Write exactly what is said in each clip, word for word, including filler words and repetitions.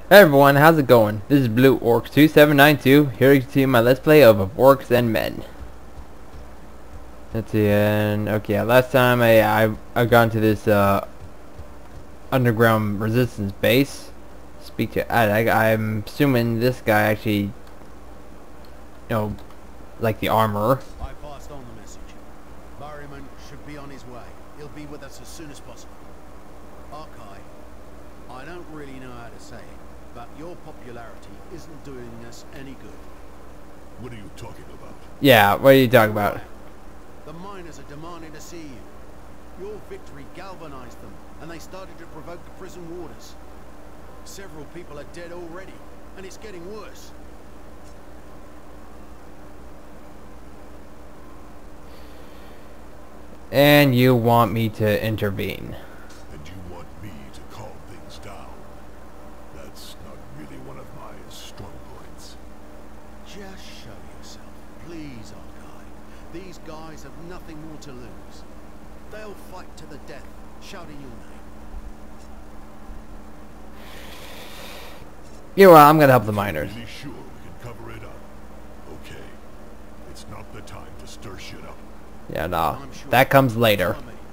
Hey everyone, how's it going? This is Blue Orcs two seven nine two, here to continue my Let's Play of Orcs and Men. Let's see, and okay, yeah, last time I I I got into this uh, underground resistance base. Speak to I, I I'm assuming this guy actually, you know, like the armorer. I passed on the message. Barryman should be on his way. He'll be with us as soon as possible. Archive, I don't really know how to say it, but your popularity isn't doing us any good. What are you talking about? Yeah, what are you talking about? The miners are demanding to see you. Your victory galvanized them, and they started to provoke the prison warders. Several people are dead already, and it's getting worse. And you want me to intervene? And you want me to calm things down? That's not really one of my strong points. Just show yourself, please, Archive. These guys have nothing more to lose. They'll fight to the death, shouting your name. You know what, I'm gonna help the miners. Really sure we can cover it up? Okay. It's not the time to stir shit up. Yeah, no, that comes later.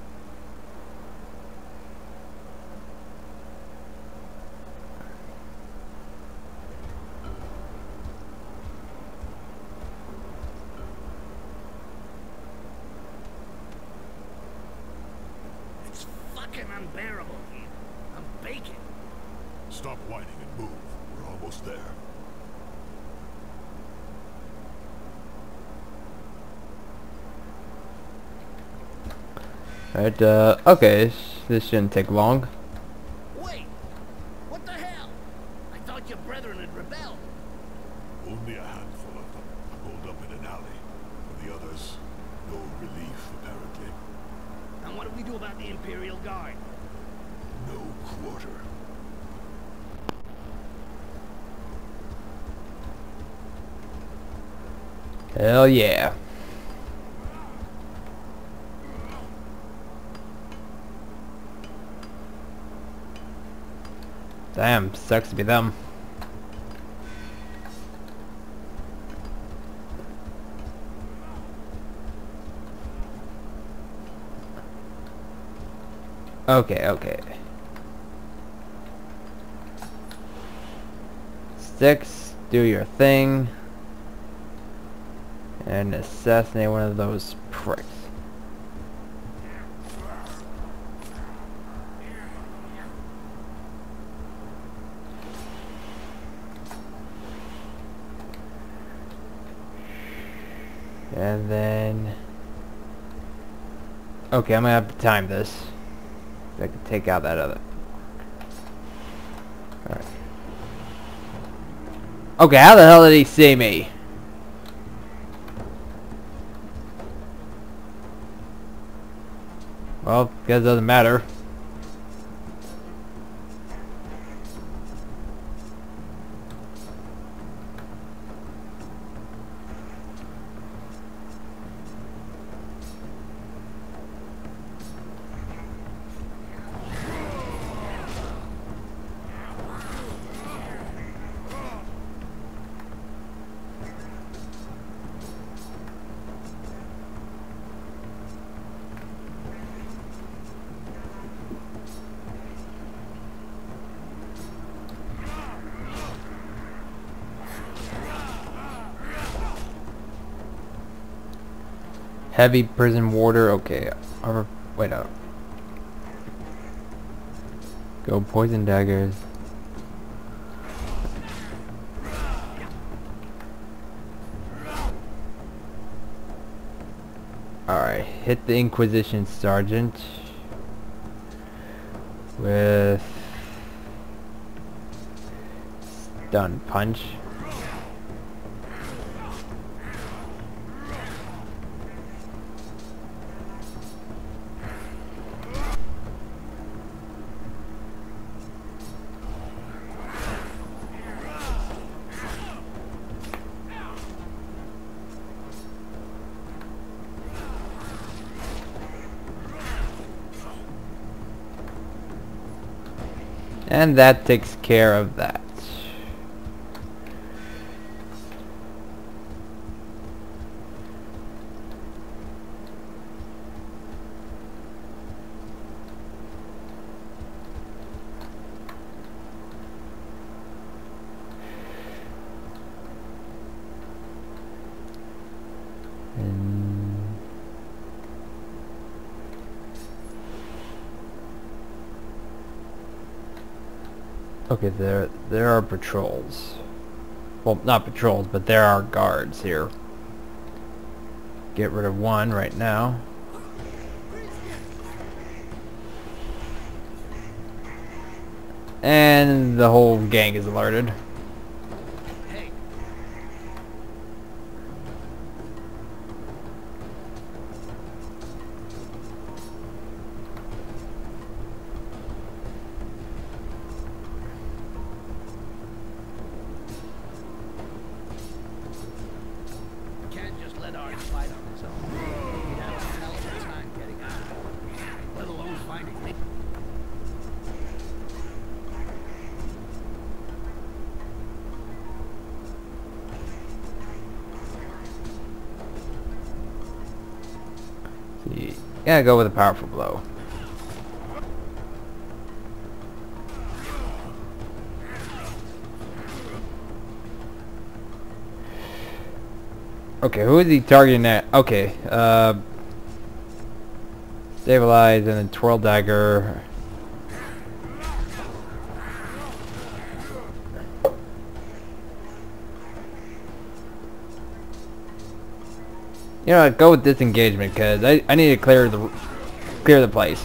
It's fucking unbearable here. I'm baking. Stop whining and move. We're almost there. Alright, uh, okay, this shouldn't take long. Wait! What the hell? I thought your brethren had rebelled. Only a handful of them holed up in an alley. For the others, no relief, apparently. And what do we do about the Imperial Guard? No quarter. Hell yeah. Damn, sucks to be them. Okay, okay. Sticks, do your thing. And assassinate one of those pricks. And then... Okay, I'm gonna have to time this. I can take out that other... Alright. Okay, how the hell did he see me? Well, guess it doesn't matter. Heavy prison warder, okay. Armor, wait up. Go poison daggers. Alright, hit the Inquisition Sergeant with stun punch. And that takes care of that. Okay, there there are patrols. Well, not patrols, but there are guards here. Get rid of one right now. And the whole gang is alerted. Hey, can't just let Art fight on his own. He'd have a hell of a time getting out, let alone finding me. See, gotta go with a powerful blow. Okay, who is he targeting at? Okay, uh... stabilize and then twirl dagger. You know what, go with disengagement because I, I need to clear the clear the place.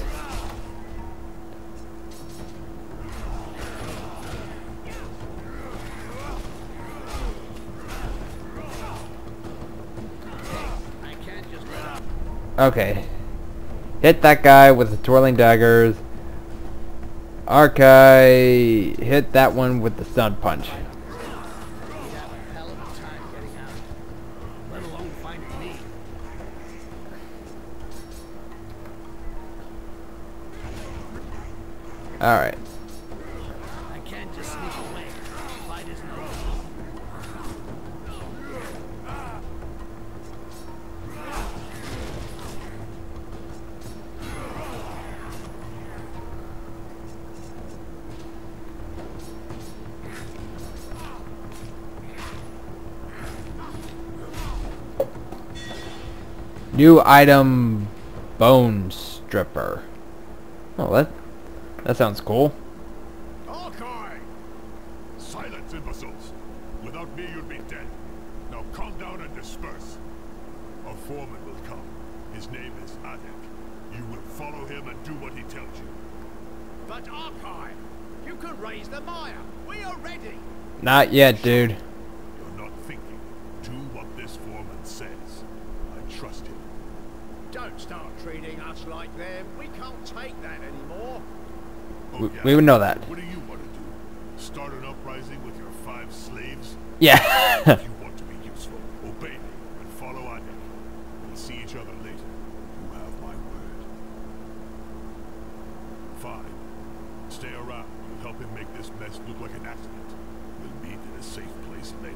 I can't just let Art. Okay. Hit that guy with the twirling daggers. Archive, hit that one with the stun punch. He'd have a hell of a time getting out, let alone finding me. Alright. I can't just sneak away. Fight is no. New item, bone stripper. Oh, that that sounds cool. Hawkeye! Silence, imbeciles! Without me, you'd be dead. Now calm down and disperse. A foreman will come. His name is Adek. You will follow him and do what he tells you. But Archive, you can raise the mire. We are ready. Not yet, dude. You're not thinking. Do what this foreman says. I trust him. Don't start treating us like them. We can't take that anymore. Oh, We, yeah. we would know that. What do you want to do? Start an uprising with your five slaves? Yeah. If you want to be useful, obey me and follow Adek. We'll see each other later. You have my word. Fine. Stay around. You'll help him make this mess look like an accident. We'll meet in a safe place later.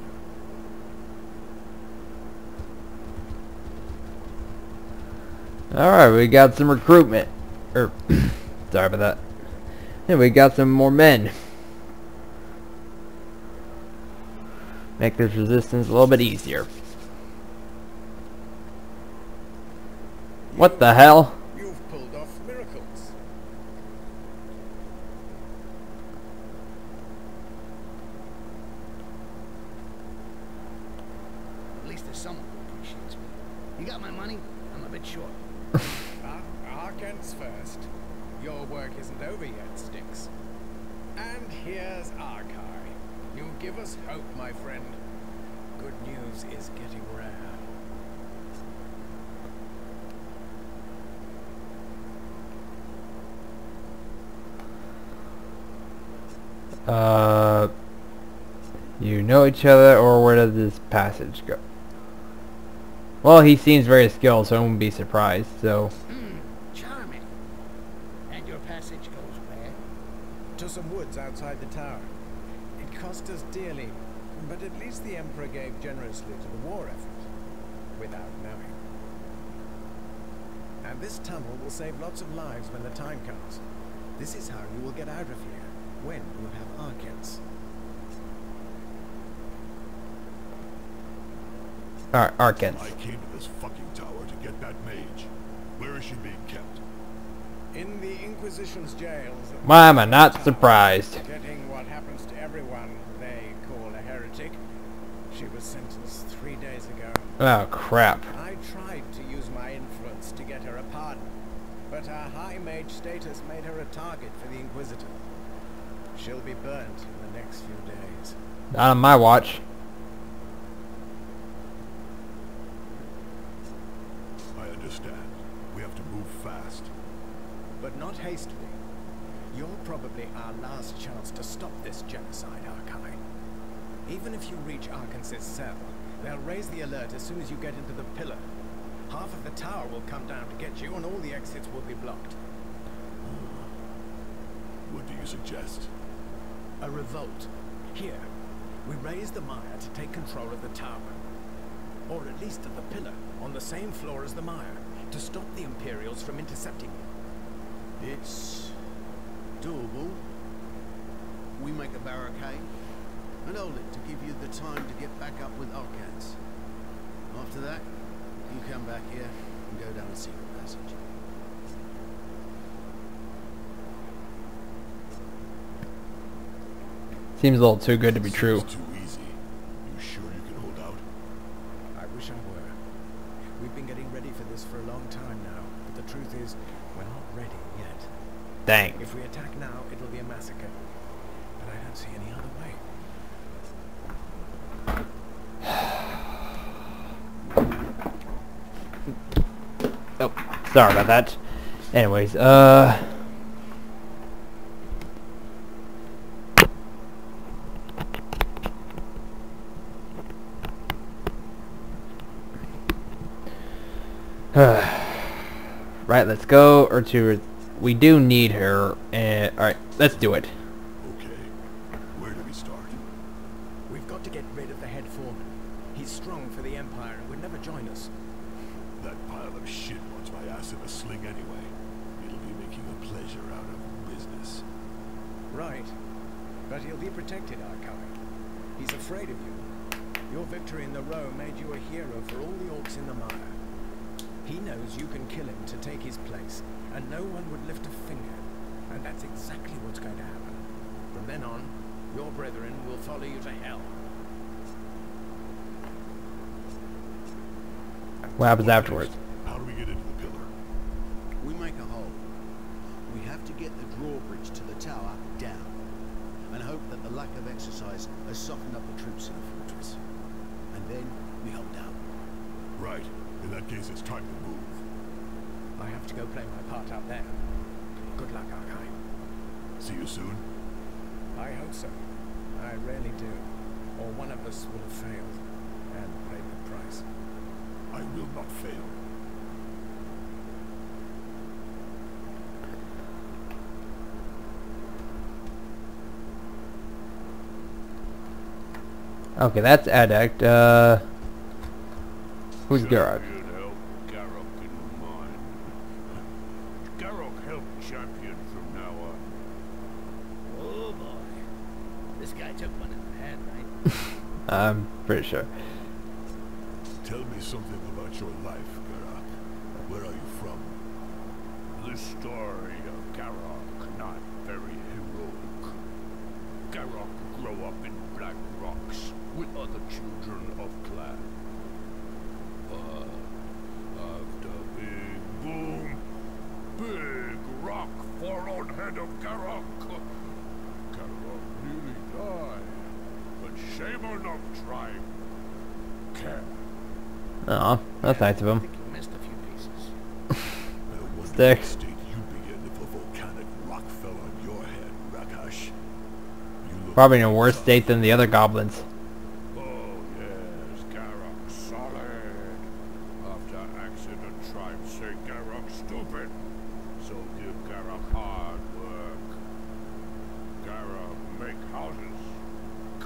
Alright, we got some recruitment. Er, sorry about that. And we got some more men. Make this resistance a little bit easier. What the hell? You've pulled off miracles. At least there's someone who appreciates me. You got my money? I'm a bit short. Ah, Arkent's first. Your work isn't over yet, Styx. And here's Arkai. You give us hope, my friend. Good news is getting rare. Uh, you know each other, or where does this passage go? Well, he seems very skilled, so I won't be surprised. So, Hmm, charming. And your passage goes where? to some woods outside the tower. It cost us dearly, but at least the Emperor gave generously to the war effort, without knowing. And this tunnel will save lots of lives when the time comes. This is how you will get out of here, when you have Arcans. Ar Arcans. I came to this fucking tower to get that mage. Where is she being kept? In the Inquisition's jails. Why am I not surprised? Getting what happens to everyone they call a heretic. She was sentenced three days ago. Oh crap. I tried to use my influence to get her a pardon, but her high mage status made her a target for the Inquisitor. She'll be burnt in the next few days. Not on my watch. I understand. We have to move fast. But not hastily. You're probably our last chance to stop this genocide, Arkai. Even if you reach Arkansas's cell, they'll raise the alert as soon as you get into the pillar. Half of the tower will come down to get you, and all the exits will be blocked. What do you suggest? A revolt. Here, we raise the mire to take control of the tower. Or at least of the pillar, on the same floor as the mire, to stop the Imperials from intercepting you. It's doable. We make a barricade and hold it to give you the time to get back up with Arcans. After that, you come back here and go down a secret passage. Seems a little too good to be Seems true. too easy. You sure you can hold out? I wish I were. We've been getting ready for this for a long time now, but the truth is, we're not ready yet. Dang. If we attack now, it'll be a massacre. But I don't see any other way. Oh, sorry about that. Anyways, uh... right, let's go. Or to... We do need her. And alright, let's do it. Okay. Where do we start? We've got to get rid of the head foreman. He's strong for the Empire and would never join us. That pile of shit wants my ass in a sling anyway. It'll be making a pleasure out of business. Right. But he'll be protected, Arkai. He's afraid of you. Your victory in the Row made you a hero for all the Orcs in the mire. He knows you can kill him to take his place, and no one would lift a finger. And that's exactly what's going to happen. From then on, your brethren will follow you to hell. What happens afterwards? How do we get into the pillar? We make a hole. We have to get the drawbridge to the tower down, and hope that the lack of exercise has softened up the troops in the fortress. And then we hold down. Right. In that case, it's time to move. I have to go play my part out there. Good luck, Arkai. See you soon. I hope so. I really do. Or one of us will have failed and paid the price. I will not fail. Okay, that's Addict. Uh, who's Garrett? Champion help Garrock in mine. Garrock help champion from now on. Oh boy. This guy took one in the head, right? I'm pretty sure. Tell me something about your life, Garrock. Where are you from? The story of Garrock, not very heroic. Garrock grew up in Black Rocks with other children of clan. But after big boom, big rock fall on head of Garrock. Garrock nearly died, but shame on up tribe. Care. Aw, that's nice of I him. think you missed a few pieces. I wonder Stick. what state you'd be in if a volcanic rock fell on your head, Rakash. You look Probably in a worse state than the other goblins. Oh yes, Garrock solid. After accident tribe say Garrock stupid. So give Garrock hard work.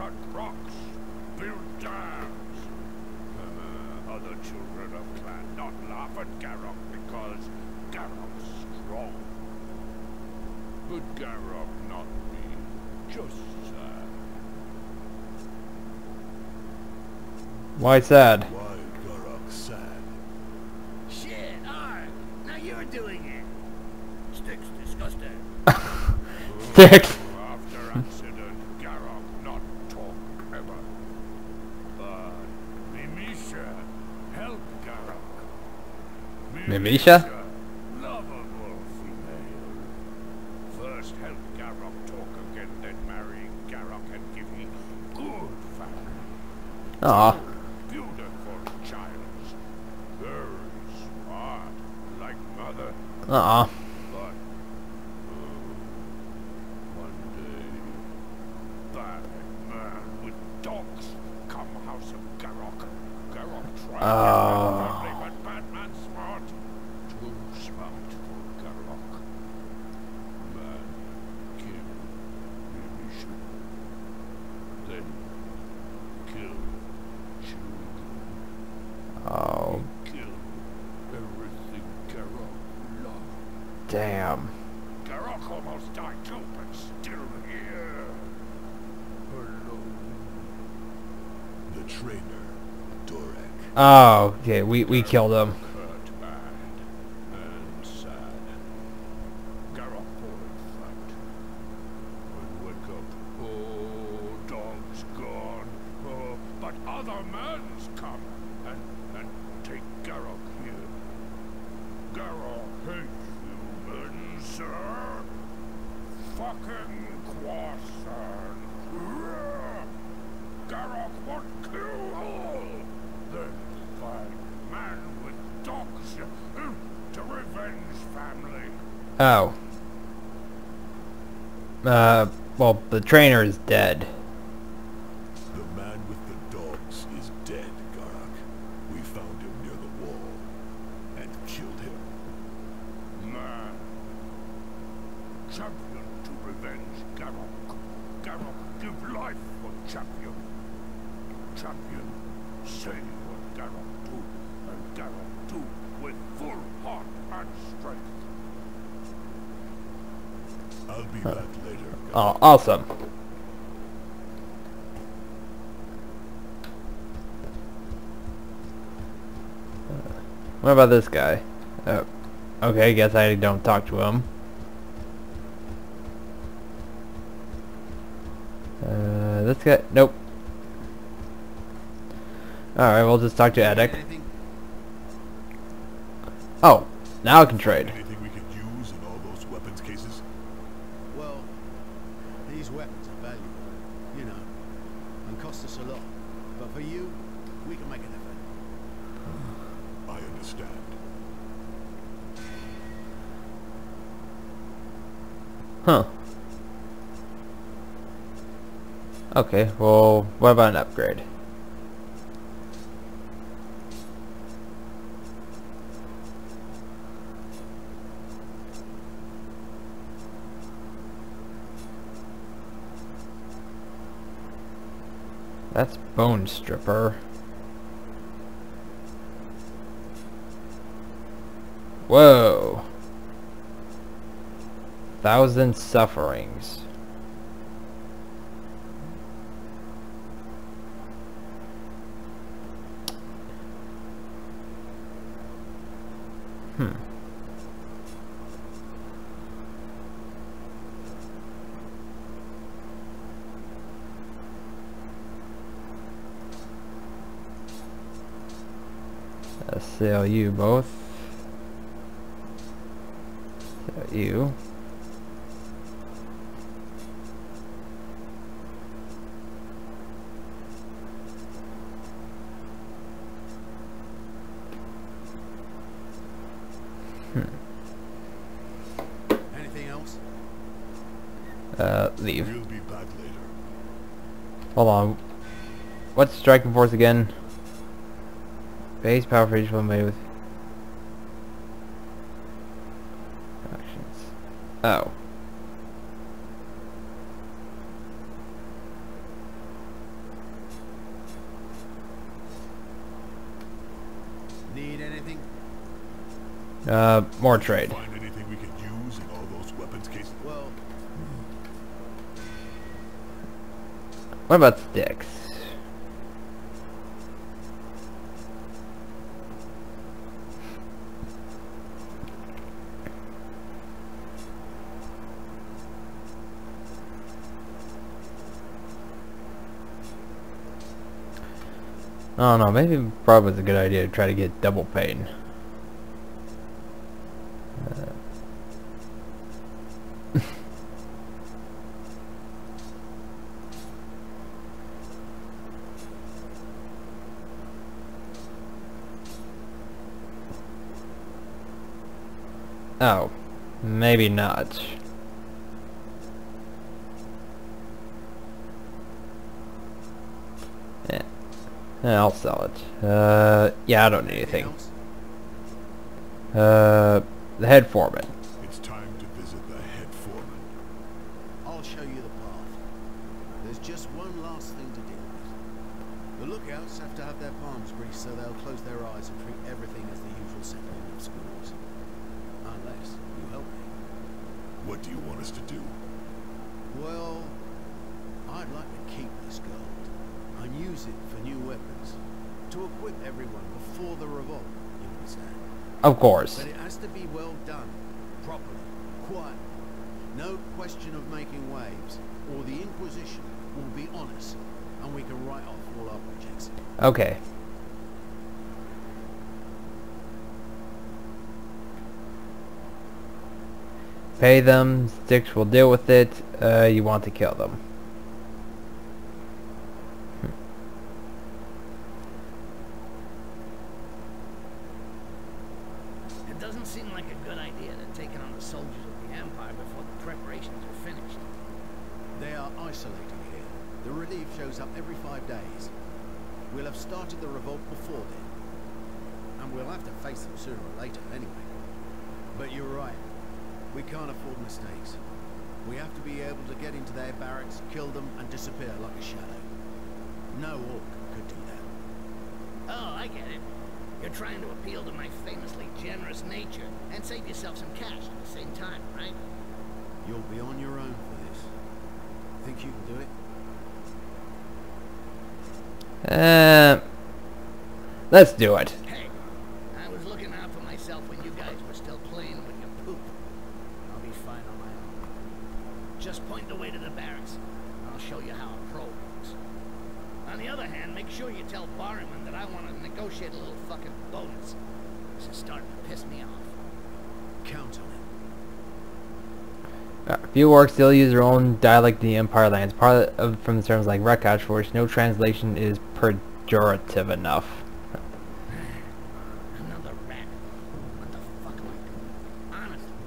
cut rocks, build dams. Uh, other children of clan not laugh at Garrock because Garrock's strong. But Garrock not be just sad. Why sad? Why Garrock sad? Shit, Ark! Now you're doing it! Sticks disgusting. Sticks. After accident, Garrock not talk ever. But Mimisha help Garrock. Mimisha? Lovable female. First help Garrock talk again, then marry Garrock and give him good family. Aw. Beautiful child. Very smart, like mother. Aw. But uh, one day, bad man with dogs come house of Garrock. Garrock tried Oh. to get family, but bad man smart. Too smart for Garrock. Man kill Mimisha. Then kill children. Oh, Kill everything Garrock loved. damn. Garrock almost died too, but still here. Alone. The trainer, Dorek. Oh, okay, we, we killed him. Hurt bad and sad. Garrock poor in fright. When wake up, oh, dog's gone. Oh, but other men's come and and take Garrock here. Garrock hates humans, sir. Fucking croissant. Garrock won't kill all. Then find man with dogs to revenge family. Oh. Uh, well, the trainer is dead. The man with the dogs is dead, Garrock. We found him near the wall and killed him. Man. Champion to revenge Garrock. Garrock give life for champion. Champion say what Garrock do, and Garrock do with full heart and strength. I'll be back later. Oh, awesome. What about this guy? Oh, okay, I guess I don't talk to him. Uh, this guy, nope. Alright, we'll just talk to Edek. Anything? Oh, now I can trade. Anything we could use in all those weapons cases? Well, these weapons are valuable, you know, and cost us a lot. But for you, we can make an effort. I understand. Huh. Okay, well, what about an upgrade? That's Bone Stripper. Whoa. Thousand Sufferings. Hmm. Let's sell you both. Sell you. Anything else? Uh, leave. We'll be back later. Hold on. What's striking force again? Base power for each one made with actions. Oh. Uh, more trade. Find anything we could use in all those weapons cases? Well, What about sticks? I don't know, maybe probably was a good idea to try to get double pain. Uh. Oh, maybe not. Yeah. Yeah, I'll sell it. Uh, yeah, I don't need anything. else? Uh, the head foreman. It's time to visit the head foreman. I'll show you the path. There's just one last thing to deal with. The lookouts have to have their palms greased so they'll close their eyes and treat everything as the usual settling of schools. Unless you help me. What do you want us to do? Well, I'd like to keep this gold and use it for new weapons. To equip everyone before the revolt, you understand? Of course. But it has to be well done, properly, quietly. No question of making waves, or the Inquisition will be on us, and we can write off all our projects. Okay. Pay them, Sticks will deal with it. Uh, you want to kill them. It doesn't seem like a good idea to take on the soldiers of the Empire before the preparations are finished. They are isolated here. The relief shows up every five days. We'll have started the revolt before then. And we'll have to face them sooner or later anyway. But you're right. We can't afford mistakes. We have to be able to get into their barracks, kill them, and disappear like a shadow. No orc could do that. Oh, I get it. You're trying to appeal to my famously generous nature and save yourself some cash at the same time, right? You'll be on your own for this. Think you can do it? Uh, let's do it. Hey, I was looking out for myself when you guys were still playing with your poop. I'll be fine on my own. Just point the way to the barracks, and I'll show you how a pro works. On the other hand, make sure you tell Barryman that I want to negotiate a little fucking bonus. This is starting to piss me off. Count on it. Uh, few orcs still use their own dialect in the Empire lands, part of from the terms like Rakash, for which no translation is pejorative enough. Another rat. What the fuck am I doing? Honestly.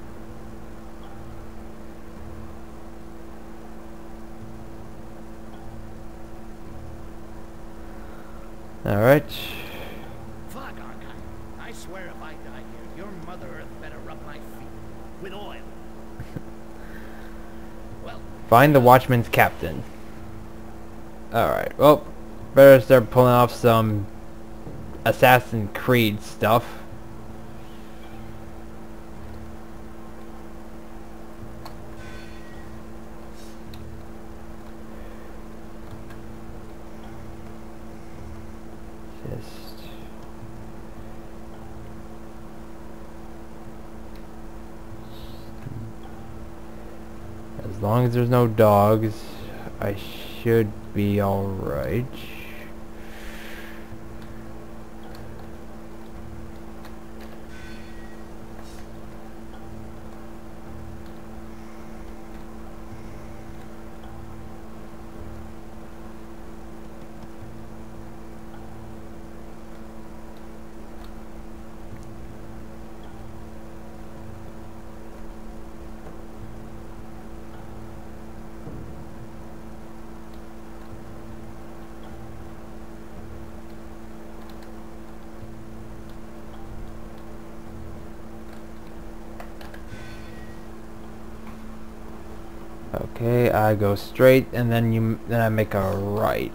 Alright. Fuck, Archive. I swear if I die here, your Mother Earth better rub my feet with oil. Well, Find the Watchman's captain. Alright, well, better start pulling off some Assassin's Creed stuff. Just... As long as there's no dogs, I should be alright. Okay, I go straight, and then you, then I make a right.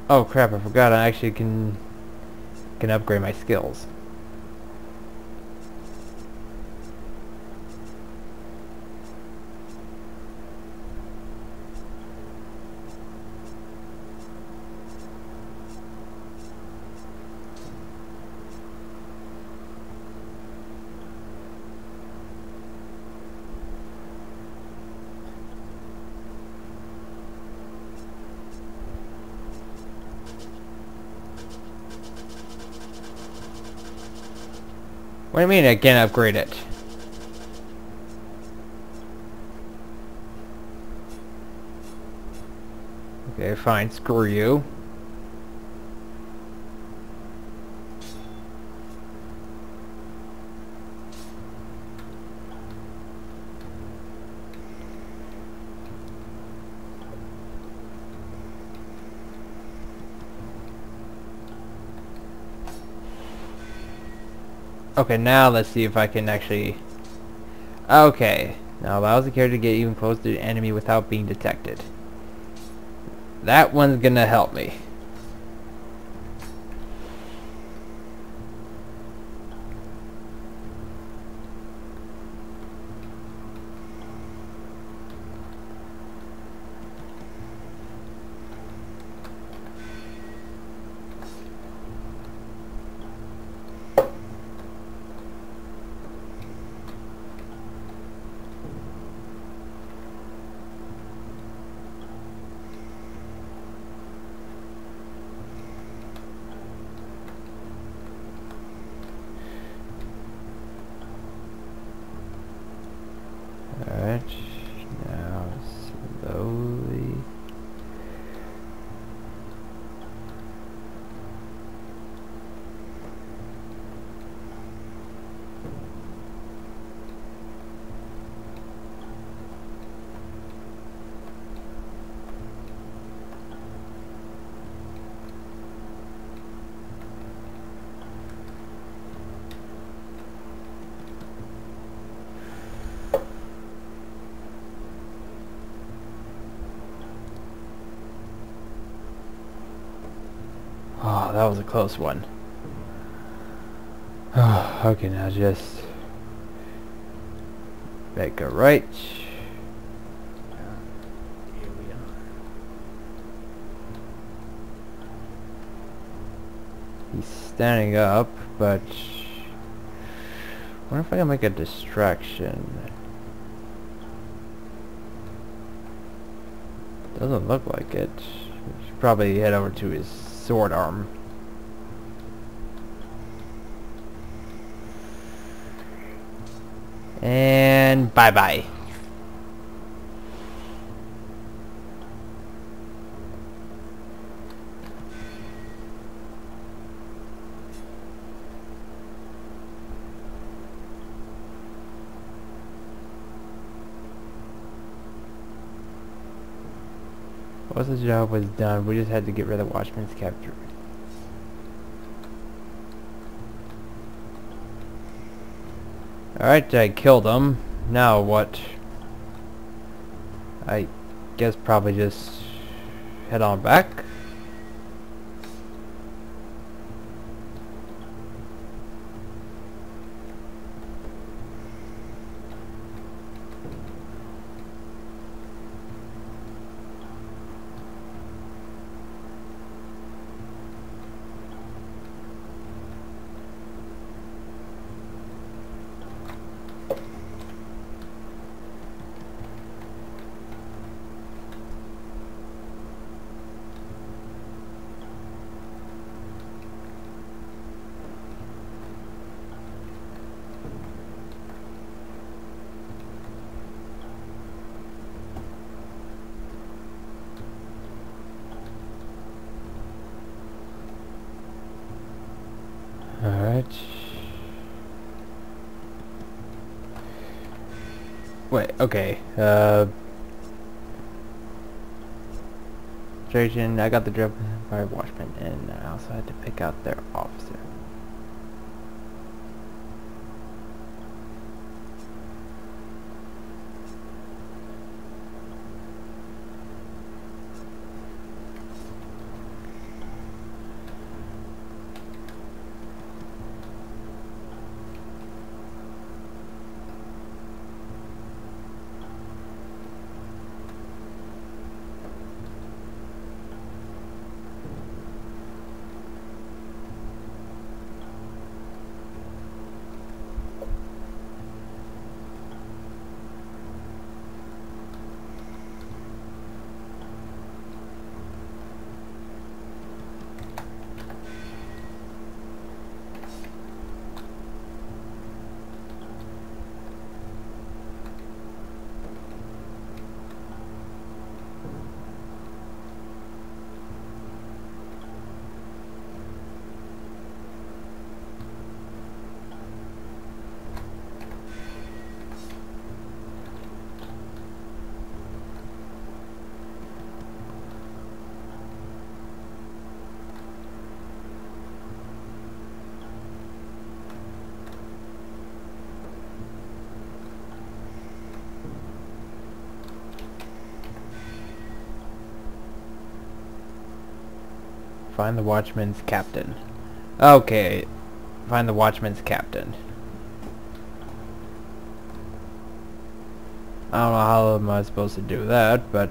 Oh crap, I forgot I actually can can upgrade my skills. What do you mean I can't upgrade it? Okay, fine, screw you. Okay, now let's see if I can actually... Okay. Now allows the character to get even closer to the enemy without being detected. That one's gonna help me. Alright, now slowly. Oh, that was a close one. Oh, okay, now just make a right. Here we are. He's standing up, but I wonder if I can make a distraction. Doesn't look like it. Should probably head over to his sword arm. And bye bye. Once the job was done, we just had to get rid of the Watchman's capture. Alright, I killed him. Now what? I guess probably just head on back. Alright. Wait, okay. Uh Trajan, I got the job by Watchman, and I also had to pick out their officer. Find the watchman's captain. Okay. Find the watchman's captain. I don't know how am I supposed to do that, but...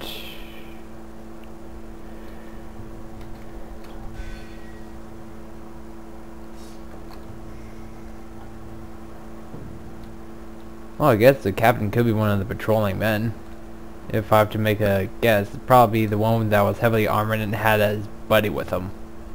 Well, I guess the captain could be one of the patrolling men. If I have to make a guess, it'd probably be the one that was heavily armored and had his buddy with him.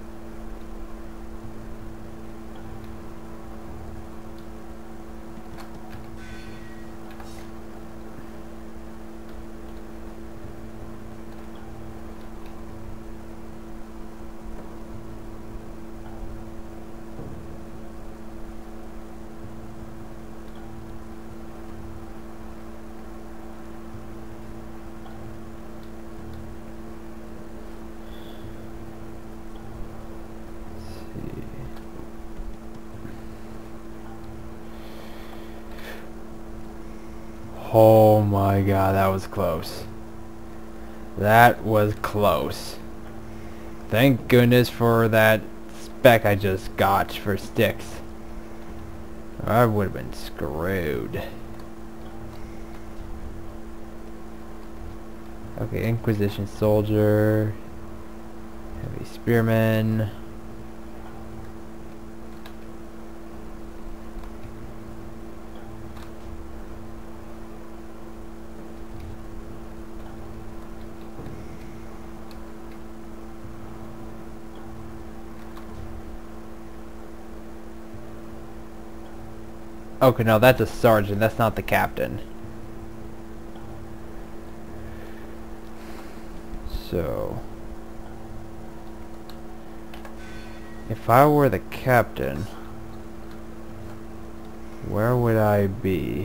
Oh my god, that was close. That was close. Thank goodness for that spec I just got for sticks. I would have been screwed. Okay, Inquisition soldier. Heavy spearman. Okay, no, that's a sergeant. That's not the captain. So, if I were the captain, where would I be?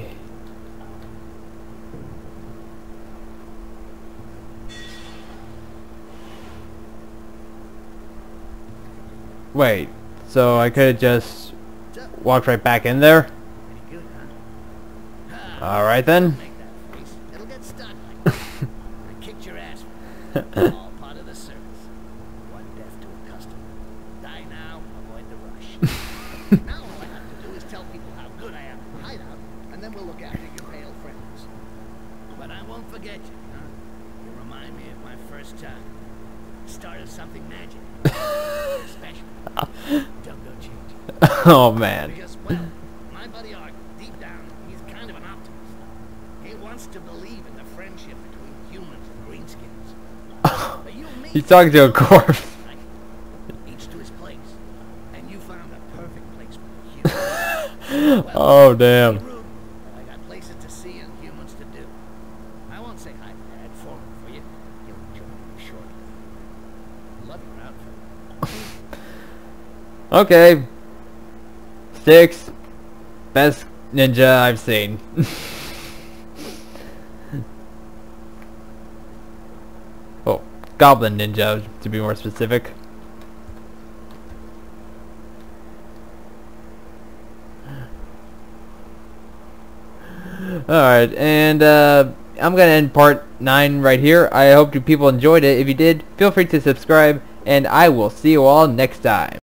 Wait, so I could have just walked right back in there? Alright then. Make that face. It'll get stuck. I kicked your ass. All part of the service. One death to a customer. Die now, avoid the rush. Now all I have to do is tell people how good I am in hideout, and then we'll look after your pale friends. But I won't forget you, huh? You remind me of my first time. Started something magic. Special. Don't go change. Oh man. Because, well, my buddy Orc, deep down, he's kind of an optimist. He wants to believe in the friendship between humans and greenskins. But you and me, He's talking to a corpse. each to his place. And you found a perfect place for the human. Well, Oh damn. be rude, but I got places to see and humans to do. I won't say hi to Dad for for you. He'll enjoy you shortly. Love your outfit. Okay. Six. Best ninja I've seen. Oh, goblin ninja to be more specific. Alright, and uh, I'm gonna end part nine right here. I hope you people enjoyed it. If you did, feel free to subscribe, and I will see you all next time.